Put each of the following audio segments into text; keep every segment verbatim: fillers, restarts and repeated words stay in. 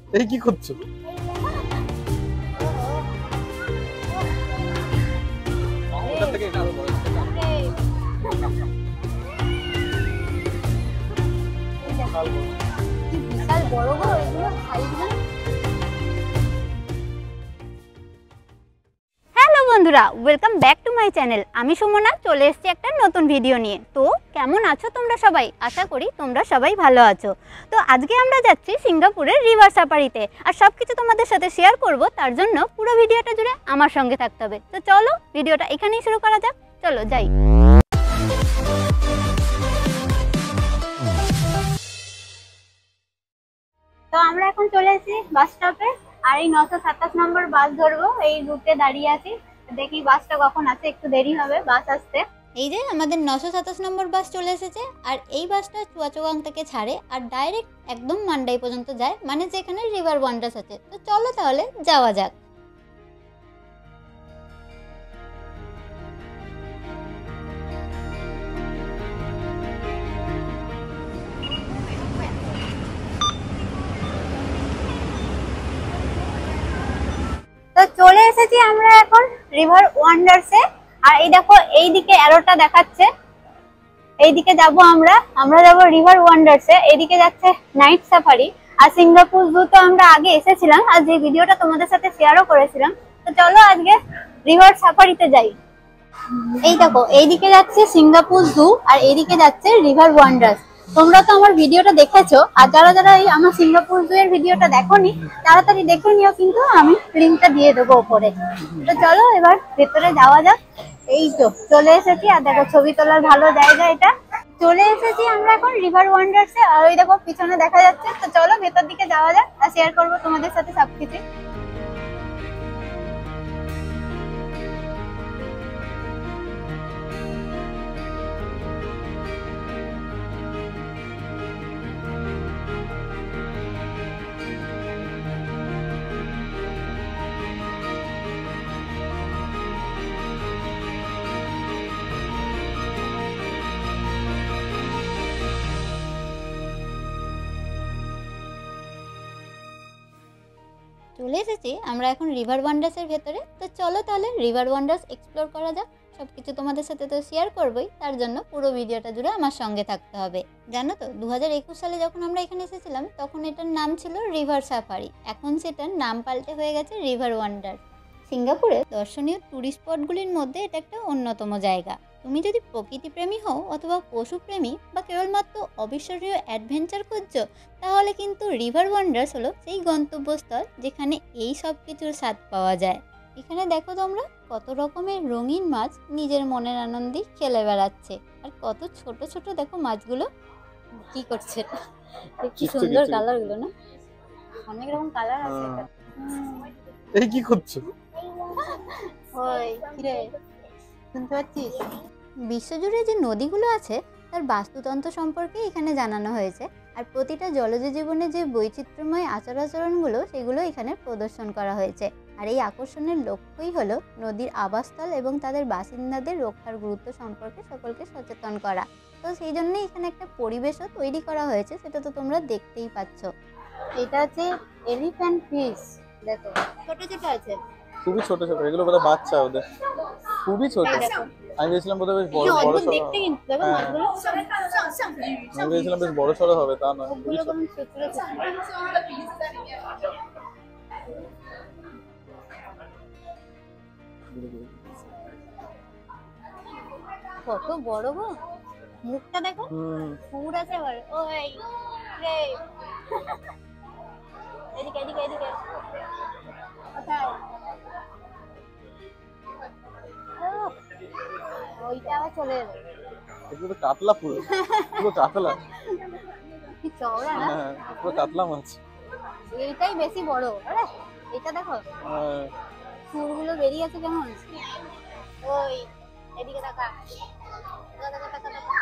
এই কি করছো? বিশাল বড় বড় এগুলো সাইজগুলো। হ্যালো বন্ধুরা, welcome back to my channel. আমি সুমনা চলে এসেছি একটা নতুন ভিডিও নিয়ে। তো কেমন আছো তোমরা সবাই? আশা করি তোমরা সবাই ভালো আছো। তো আজকে আমরা যাচ্ছি সিঙ্গাপুরের রিভার সাফারিতে, আর সব কিছু তোমাদের সাথে শেয়ার করব। তার জন্য পুরো ভিডিওটা জুড়ে আমার সঙ্গে থাকতে হবে। তো চলো ভিডিওটা এখানেই শুরু করা যাক। চলো যাই। তো আমরা এখন চলে এসেছি বাস স্টপে, আর এই নশো সাতাশ নম্বর বাস ধরবো। এই রুটে দাঁড়িয়ে আছি, দেখি বাসটা কখন আসে। একটু দেরি হবে বাস আসতে। এই যে আমাদের নশো সাতাশ নম্বর বাস চলে এসেছে, আর এই বাসটা চুয়াচুয়াং থেকে ছাড়ে আর ডাইরেক্ট একদম মান্ডাই পর্যন্ত যায়, মানে যেখানে রিভার ওয়ান্ডার্স আছে। তো চলো তাহলে যাওয়া যাক। তো চলে এসেছি আমরা এখন রিভার ওয়ান্ডার্সে। আর এই দেখো এইদিকে অ্যারোটা দেখাচ্ছে, এইদিকে যাব আমরা আমরা যাব রিভার ওয়ান্ডার্সে। এইদিকে যাচ্ছে নাইট সাফারি। আর সিঙ্গাপুর জু তো আমরা আগে এসেছিলাম, আর যে ভিডিওটা তোমাদের সাথে শেয়ারও করেছিলাম। তো চলো আজকে রিভার সাফারিতে যাই। এই দেখো এইদিকে যাচ্ছে সিঙ্গাপুর জু, আর এইদিকে যাচ্ছে রিভার ওয়ান্ডার্স। তোমরা তো আমার ভিডিওটা দেখেছো, আর যারা যারা এই আমার সিঙ্গাপুর জু এর ভিডিওটা দেখোনি তাড়াতাড়ি দেখে নিও, কিন্তু আমি লিঙ্কটা দিয়ে দেবো উপরে। তো চলো এবার ভেতরে যাওয়া যাক। এই তো চলে এসেছি, আর দেখো ছবি তোলার ভালো জায়গা এটা। চলে এসেছি আমরা এখন রিভার ওয়ান্ডার্সে, আর ওই দেখো পিছনে দেখা যাচ্ছে। তো চলো ভেতর দিকে যাওয়া যাক, আর শেয়ার করবো তোমাদের সাথে সবকিছু। চলে এসেছি আমরা এখন রিভার ওয়ান্ডার্সের ভেতরে। তো চলো তাহলে রিভার ওয়ান্ডার্স এক্সপ্লোর করা যাক। সব কিছু তোমাদের সাথে তো শেয়ার করবোই, তার জন্য পুরো ভিডিওটা জুড়ে আমার সঙ্গে থাকতে হবে। জানো তো দু হাজার একুশ সালে যখন আমরা এখানে এসেছিলাম তখন এটার নাম ছিল রিভার সাফারি, এখন সেটার নাম পাল্টে হয়ে গেছে রিভার ওয়ান্ডার্স। সিঙ্গাপুরে দর্শনীয় ট্যুরিস্ট স্পটগুলির মধ্যে এটা একটা অন্যতম জায়গা। তুমি যদি প্রকৃতিপ্রেমী হও অথবা পশুপ্রেমী বা কেবলমাত্র অবিস্মরণীয় অ্যাডভেঞ্চার খুঁজছো, তাহলে কিন্তু রিভার ওয়ান্ডার্স হলো সেই গন্তব্যস্থল যেখানে এই সব কিছুর স্বাদ পাওয়া যায়। এখানে দেখো তোমরা কত রকমের রঙিন মাছ নিজের মনের আনন্দে খেলে বেড়াচ্ছে, আর কত ছোট ছোট দেখো মাছগুলো কি করছে। কি সুন্দর কালার গুলো না, অনেক রকম কালার আছে। এই কি করছো? ওই কিরে শুনতে পাচ্ছিস? বিশ্বজুড়ে যে নদীগুলো আছে তার বাস্তুতন্ত্র সম্পর্কে এখানে জানানো হয়েছে, আর প্রতিটা জলজ জীবনে যে বৈচিত্র্যময় আচার আচরণগুলো সেগুলো এখানে প্রদর্শন করা হয়েছে। আর এই আকর্ষণের লক্ষ্যই হলো নদীর আবাসস্থল এবং তাদের বাসিন্দাদের রক্ষার গুরুত্ব সম্পর্কে সকলকে সচেতন করা। তো সেই জন্যই এখানে একটা পরিবেশও তৈরি করা হয়েছে, সেটা তো তোমরা দেখতেই পাচ্ছ। এটা হচ্ছে এলিফ্যান্ট ফিশ, দেখো ছোট ছোট আছে, খুবই ছোট ছোট, এগুলো বোধহয় বাচ্চা ওদের, খুবই ছোট। আমি ভেবেছিলাম বোধহয় বেশ বড় বড় সড়ো দেখতে, কিন্তু দেখো মাছগুলো আমি ভেবেছিলাম বেশ বড় সড়ো হবে, তা নয়, খুবই ছোট। কত বড় গো, মুখটা দেখো, ফুড আছে আবার। ওই রে এদিকে এদিকে এদিকে কোথায়? ওইটা আবার চলে এলো। এগুলো তো কাতলা, পুরো পুরো কাতলা, কি চওড়া না, হ্যাঁ পুরো কাতলা মাছ। এইটাই বেশি বড়। আরে এটা দেখো ফুলগুলো বেরিয়ে আছে কেমন। ওই এদিকে দেখা, দেখা দেখা দেখা দেখা।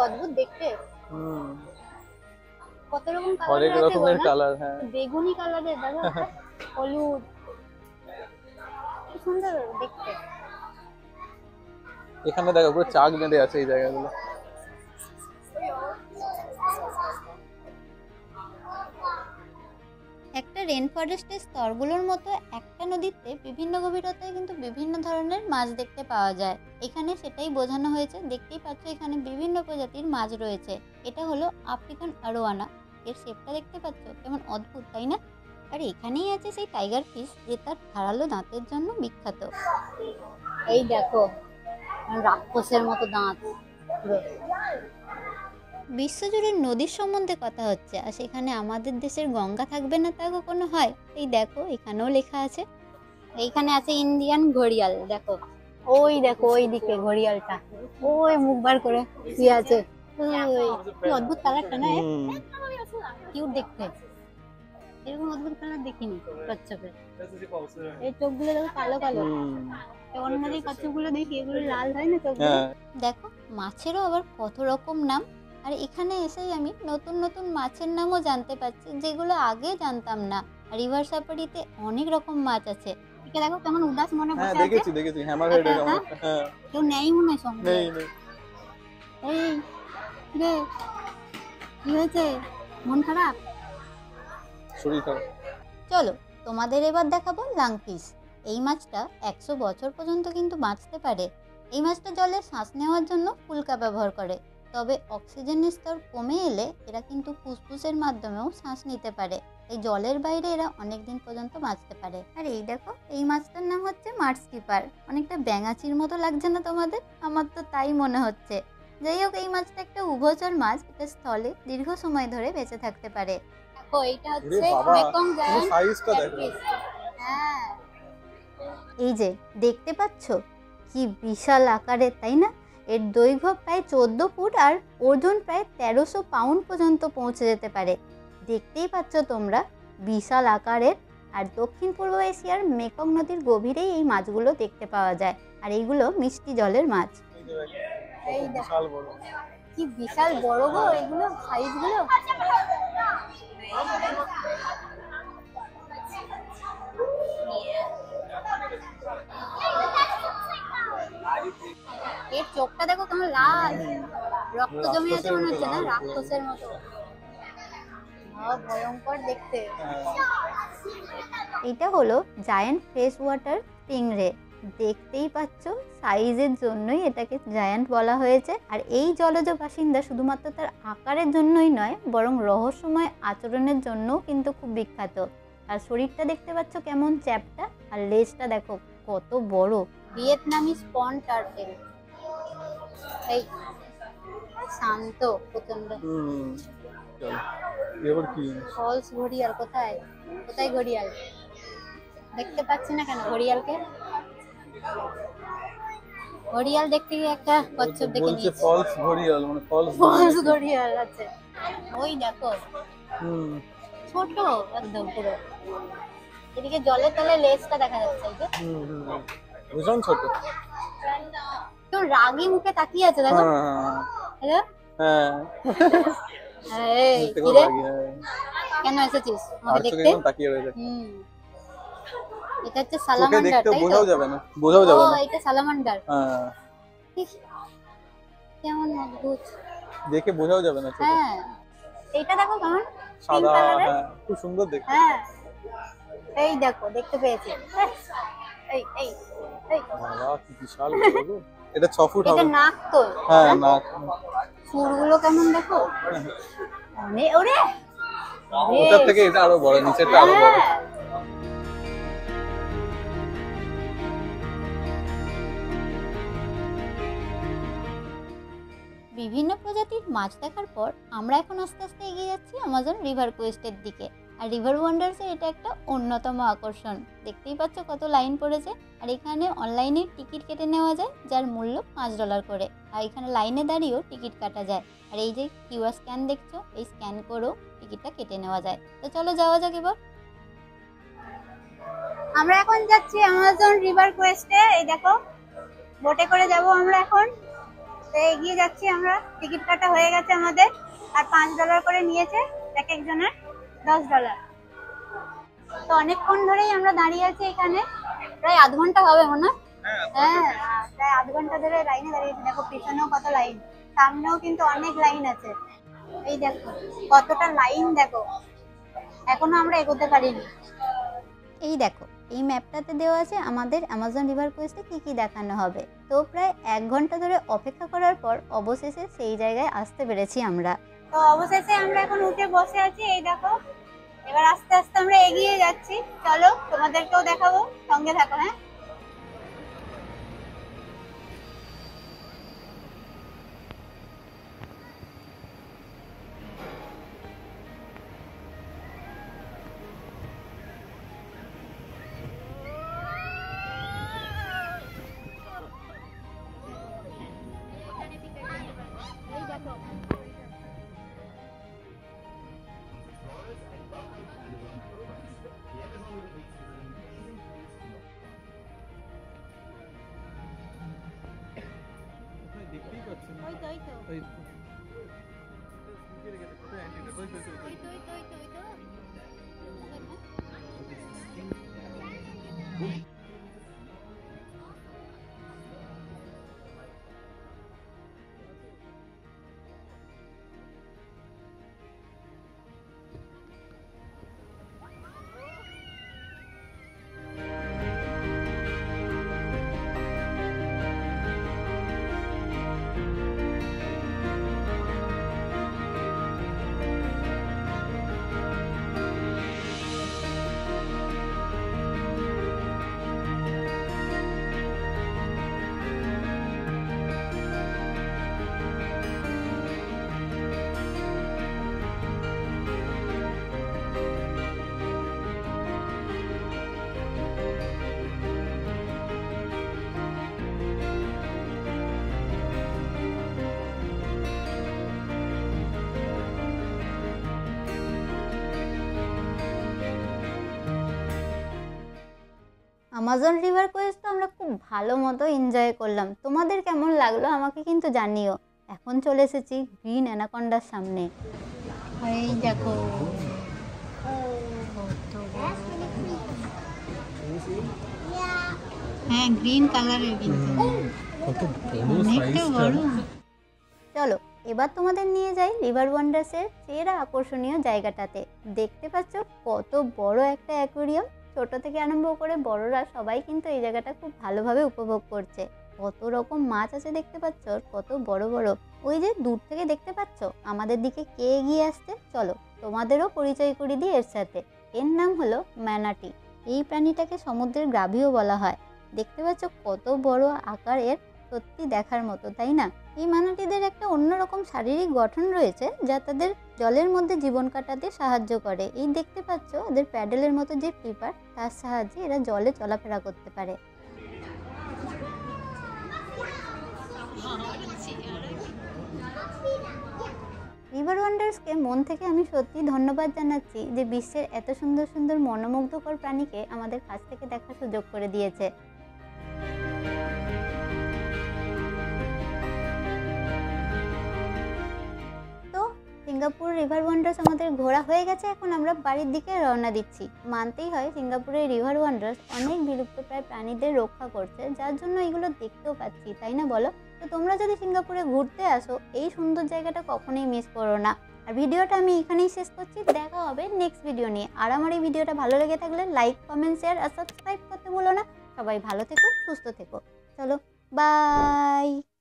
অদ্ভুত দেখতে। হুম কত রকম অনেক কালার আছে রকমের বল না? কালার, হ্যাঁ বেগুনি কালারের দাদা, হলুদ, কি সুন্দর দেখতে। এখানে দেখো পুরো চাক বেঁধে আছে এই জায়গাগুলো। একটা রেন ফরেস্টের স্তরগুলোর মতো একটা নদীতে বিভিন্ন গভীরতায় কিন্তু বিভিন্ন ধরনের মাছ দেখতে পাওয়া যায়। এখানে সেটাই বোঝানো হয়েছে। দেখতেই পাচ্ছ এখানে বিভিন্ন প্রজাতির মাছ রয়েছে। এটা হলো আফ্রিকান আরোয়ানা। এর শেপটা দেখতে পাচ্ছ কেমন অদ্ভুত, তাই না? আর এখানেই আছে সেই টাইগার ফিশ, যে তার ধারালো দাঁতের জন্য বিখ্যাত। এই দেখো রাক্ষসের মতো দাঁত। বিশ্বজুড়ে নদীর সম্বন্ধে কথা হচ্ছে, আর সেখানে আমাদের দেশের গঙ্গা থাকবে না তা কখনো হয়? এই দেখো এখানেও লেখা আছে। এইখানে আছে ইন্ডিয়ান ঘড়িয়াল। দেখো ওই দেখো ওই দিকে ঘড়িয়ালটা, ওই মুখ বার করে কি আছে। ওই কি অদ্ভুত কালারটা না, কিউট দেখতে। এরকম অদ্ভুত কালার দেখিনি কচ্ছপের। এই চোখগুলো দেখো কালো কালো। অন্য নদীর কচ্ছপগুলো দেখি এগুলো লাল হয় না চোখগুলো। দেখো মাছেরও আবার কত রকম নাম। আর এখানে এসেই আমি নতুন নতুন মাছের নামও জানতে পারছি, যেগুলো আগে জানতাম না। রিভার সাফারিতে অনেক রকম মাছ আছে। একে দেখো কেমন উদাস মনে বসে আছে। দেখেছি দেখেছি হ্যামারহেড এরকম। হ্যাঁ কেউ নেই মনে হয় সঙ্গে। নেই নেই। এই রে কি হয়েছে, মন খারাপ? শরীর খারাপ। চলো তোমাদের এবার দেখাবো লাংফিশ। এই মাছটা একশো বছর পর্যন্ত কিন্তু বাঁচতে পারে। এই মাছটা জলে শ্বাস নেওয়ার জন্য ফুলকা ব্যবহার করে। তবে অক্সিজেনের স্তর কমে এলে এরা কিন্তু ফুসফুসের মাধ্যমেও শ্বাস নিতে পারে। এই জলের বাইরে এরা অনেক দিন পর্যন্ত বাঁচতে পারে। আর এই দেখো এই মাছটার নাম হচ্ছে মার্স কিপার। অনেকটা ব্যাঙাচির মতো লাগছে না তোমাদের? আমার তো তাই মনে হচ্ছে। যাই হোক এই মাছটা একটা উভচর মাছ, এটা স্থলে দীর্ঘ সময় ধরে বেঁচে থাকতে পারে। দেখো এইটা হচ্ছে মেকং জায়ান্ট সাইজটা দেখো। হ্যাঁ এই যে দেখতে পাচ্ছ কি বিশাল আকারের, তাই না? এর দৈর্ঘ্য প্রায় চোদ্দ ফুট আর ওজন প্রায় তেরোশো পাউন্ড পর্যন্ত পৌঁছে যেতে পারে। দেখতেই পাচ্ছ তোমরা বিশাল আকারের। আর দক্ষিণ পূর্ব এশিয়ার মেকং নদীর গভীরেই এই মাছগুলো দেখতে পাওয়া যায়। আর এইগুলো মিষ্টি জলের মাছ। এই বিশাল বড়, কি বিশাল বড় গো এগুলো সাইজগুলো। এর চোখটা দেখো কেমন লাল, রক্ত জমে আছে মনে হচ্ছে না, রাক্ষসের মতো ভয়ঙ্কর দেখতে। এটা হলো জায়ান্ট ফ্রেশ ওয়াটার স্টিংরে। দেখতেই পাচ্ছ সাইজের জন্যই এটাকে জায়ান্ট বলা হয়েছে। আর এই জলজ বাসিন্দা শুধুমাত্র তার আকারের জন্যই নয়, বরং রহস্যময় আচরণের জন্যও কিন্তু খুব বিখ্যাত। আর শরীরটা দেখতে পাচ্ছ কেমন চ্যাপ্টা, আর লেজটা দেখো কত বড়। ভিয়েতনামি স্পন টার্টেল। এই শান্ত প্রচন্ড। হুম চল এবার কি ফলস ঘড়িয়াল কোথায়? কোথায় ঘড়িয়াল? দেখতে পাচ্ছি না কেন ঘড়িয়ালকে? ঘড়িয়াল দেখতে গিয়ে একটা কচ্ছপ দেখে নিয়েছি। বলছে ফলস ঘড়িয়াল, মানে ফলস ফলস ঘড়িয়াল আছে। ওই দেখো হুম ছোট একদম পুরো। এদিকে জলের তলে লেজটা দেখা যাচ্ছে। এই যে হুম হুম ভীষণ ছোট। তো রাগী মুখে তাকিয়ে আছে দেখো। হ্যালো হ্যাঁ এই কি রে কেন এসেছিস আমাকে দেখতে? তাকিয়ে রয়েছে। হুম এটা হচ্ছে সালামান্ডার, তাই তো? বোঝাও যাবে না, বোঝাও যাবে না। ও এটা সালামান্ডার। হ্যাঁ কেমন অদ্ভুত দেখে বোঝাও যাবে না। হ্যাঁ এইটা দেখো কেমন সাদা, হ্যাঁ খুব সুন্দর দেখতে। হ্যাঁ এই দেখো দেখতে পেয়েছি। এই এই এই বাবা কি বিশাল বড় গো। এটা ছ ফুট হবে। এটা নাক তো। হ্যাঁ নাক। সুরগুলো কেমন দেখো। মানে ওরে ওটার থেকে এটা আরো বড়, নিচেরটা আরো বড়। বিভিন্ন প্রজাতির মাছ দেখার পর আমরা এখন আস্তে আস্তে এগিয়ে যাচ্ছি আমাজন রিভার কোয়েস্টের দিকে। আর রিভার ওয়ান্ডার্সে এটা একটা অন্যতম আকর্ষণ। দেখতেই পাচ্ছ কত লাইন পড়েছে। আর এখানে অনলাইনে টিকিট কেটে নেওয়া যায়, যার মূল্য পাঁচ ডলার করে। আর এখানে লাইনে দাঁড়িয়েও টিকিট কাটা যায়। আর এই যে কিউআর স্ক্যান দেখছো, এই স্ক্যান করেও টিকিটটা কেটে নেওয়া যায়। তো চলো যাওয়া যাক এবার। আমরা এখন যাচ্ছি আমাজন রিভার কোয়েস্টে। এই দেখো বোটে করে যাব আমরা এখন। তো এগিয়ে যাচ্ছি আমরা, টিকিট কাটা হয়ে গেছে আমাদের, আর পাঁচ ডলার করে নিয়েছে এক একজনের, দশ ডলার। তো অনেকক্ষণ ধরেই আমরা দাঁড়িয়ে আছি এখানে, প্রায় আধ ঘন্টা হবে মনে হয়। হ্যাঁ, প্রায় আধ ঘন্টা ধরে লাইনে দাঁড়িয়েছি। দেখো পিছনেও কত লাইন, সামনেও কিন্তু অনেক লাইন আছে। এই দেখো কতটা লাইন, দেখো এখনো আমরা এগোতে পারিনি। এই দেখো এই ম্যাপটাতে দেওয়া আছে আমাদের অ্যামাজন রিভার কোয়েস্টে কি কি দেখানো হবে। তো প্রায় এক ঘন্টা ধরে অপেক্ষা করার পর অবশেষে সেই জায়গায় আসতে পেরেছি আমরা। তো অবশেষে আমরা এখন উঠে বসে আছি। এই দেখো এবার আস্তে আস্তে আমরা এগিয়ে যাচ্ছি। চলো তোমাদেরকেও দেখাবো, সঙ্গে থাকো। হ্যাঁ, দেখতেই পাচ্ছেন ওই তো ওই তো ওই অ্যামাজন রিভার কোয়েস্ট তো আমরা খুব ভালো মতো এনজয় করলাম। তোমাদের কেমন লাগলো আমাকে কিন্তু জানিও। এখন চলে এসেছি গ্রিন অ্যানাকন্ডার সামনে। এই দেখো হ্যাঁ গ্রিন কালারের, কিন্তু অনেকটা বড়। চলো এবার তোমাদের নিয়ে যাই রিভার ওয়ান্ডার্সের সেরা আকর্ষণীয় জায়গাটাতে। দেখতে পাচ্ছ কত বড় একটা অ্যাকোয়ারিয়াম, ছোট থেকে আরম্ভ করে বড়রা সবাই কিন্তু এই জায়গাটা খুব ভালোভাবে উপভোগ করছে। কত রকম মাছ আছে দেখতে পাচ্ছ, কত বড় বড়। ওই যে দূর থেকে দেখতে পাচ্ছ আমাদের দিকে কে এগিয়ে আসছে, চলো তোমাদেরও পরিচয় করে দিই এর সাথে। এর নাম হলো ম্যানাটি। এই প্রাণীটাকে সমুদ্রের গ্রাভিও বলা হয়। দেখতে পাচ্ছ কত বড় আকার এর, সত্যি দেখার মতো, তাই না? এই ম্যানাটিদের একটা অন্যরকম শারীরিক গঠন রয়েছে যা তাদের জলের মধ্যে জীবন কাটাতে সাহায্য করে। এই দেখতে পাচ্ছ ওদের প্যাডেলের মতো যে ফ্লিপার, তার সাহায্যে এরা জলে চলাফেরা করতে পারে। রিভার ওয়ান্ডার্সকে মন থেকে আমি সত্যি ধন্যবাদ জানাচ্ছি যে বিশ্বের এত সুন্দর সুন্দর মনোমুগ্ধকর প্রাণীকে আমাদের কাছ থেকে দেখার সুযোগ করে দিয়েছে। সিঙ্গাপুর রিভার ওয়ান্ডার্স আমাদের ঘোরা হয়ে গেছে, এখন আমরা বাড়ির দিকে রওনা দিচ্ছি। মানতেই হয় সিঙ্গাপুরের রিভার ওয়ান্ডার্স অনেক বিলুপ্তপ্রায় প্রাণীদের রক্ষা করছে, যার জন্য এগুলো দেখতেও পাচ্ছি, তাই না বলো? তো তোমরা যদি সিঙ্গাপুরে ঘুরতে আসো এই সুন্দর জায়গাটা কখনোই মিস করো না। আর ভিডিওটা আমি এখানেই শেষ করছি, দেখা হবে নেক্সট ভিডিও নিয়ে। আর আমার এই ভিডিওটা ভালো লেগে থাকলে লাইক, কমেন্ট, শেয়ার আর সাবস্ক্রাইব করতে ভুলো না। সবাই ভালো থেকো, সুস্থ থেকো। চলো বাই।